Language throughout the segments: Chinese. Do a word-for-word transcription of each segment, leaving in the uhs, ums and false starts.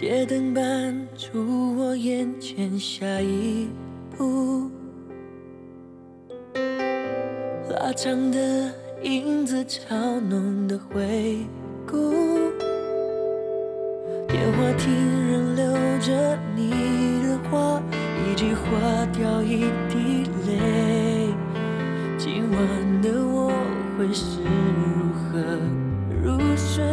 街灯伴出我眼前下一步，拉长的影子，超浓的回顾。电话亭仍留着你的话，一句话掉一滴泪。今晚的我会是如何入睡？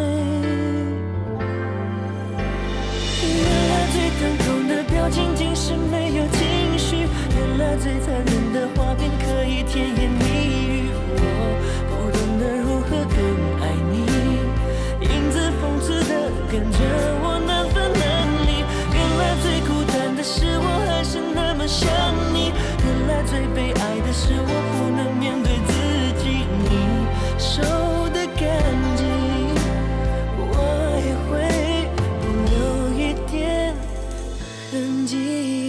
原来最疼痛的表情竟是没有情绪，原来最残忍的画面可以甜言蜜语。我不懂得如何更爱你，影子讽刺的跟着我难分难离。原来最孤单的是我还是那么想你，原来最悲哀的是我不能面对自己，你手的干净，我也会不留一点痕迹。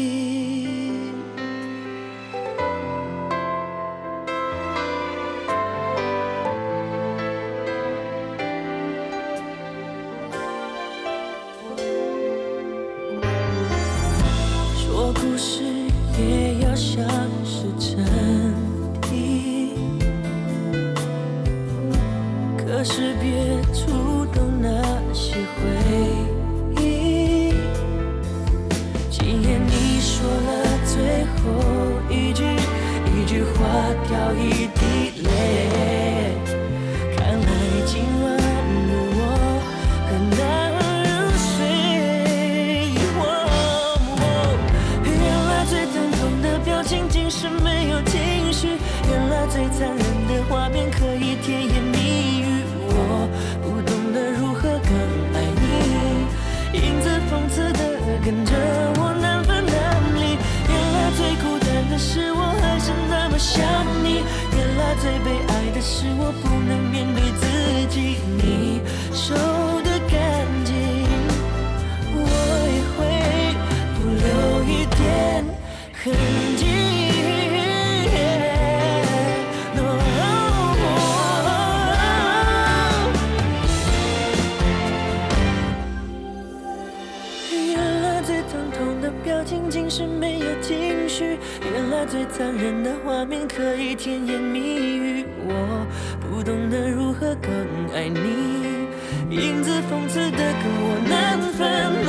说故事也要像是真谛，可是别触动那些回忆。今夜你说了最后一句，一句话掉一滴泪，看来今晚的我很难入睡。哦哦，原来最疼痛的表情竟是没有情绪，原来最残忍的画面可以甜言蜜语。我不懂得如何更爱你，影子讽刺的跟着我难分难离。原来最孤单的是我还是那么想你，原来最悲哀的是我不能面对自己，你手的干净，我也会不留一点痕迹。表情竟是没有情绪，原来最残忍的画面可以甜言蜜语。我不懂得如何更爱你，影子讽刺的跟我难分